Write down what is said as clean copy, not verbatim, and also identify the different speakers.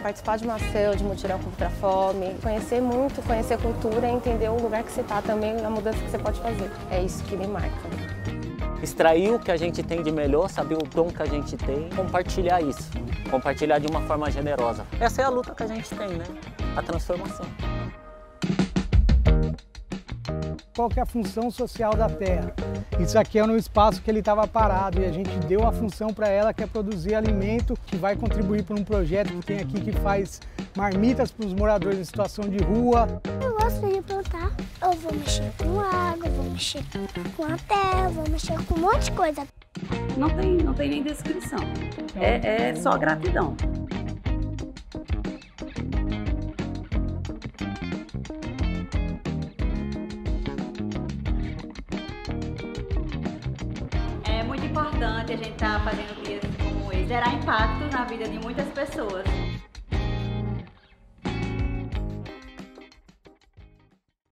Speaker 1: participar de uma ação, de mutirão contra a fome, conhecer muito, conhecer a cultura e entender o lugar que você está também, a mudança que você pode fazer. É isso que me marca.
Speaker 2: Extrair o que a gente tem de melhor, saber o dom que a gente tem, compartilhar isso, compartilhar de uma forma generosa. Essa é a luta que a gente tem, né? A transformação.
Speaker 3: Qual que é a função social da terra? Isso aqui é no espaço que ele estava parado e a gente deu a função para ela, que é produzir alimento, que vai contribuir para um projeto que tem aqui que faz marmitas para os moradores em situação de rua.
Speaker 4: Eu gosto de plantar. Eu vou mexer com água, vou mexer com a terra, vou mexer com um monte de coisa.
Speaker 5: Não tem nem descrição. É só gratidão. É muito importante a gente estar fazendo dias como esse, gerar impacto na vida de muitas pessoas.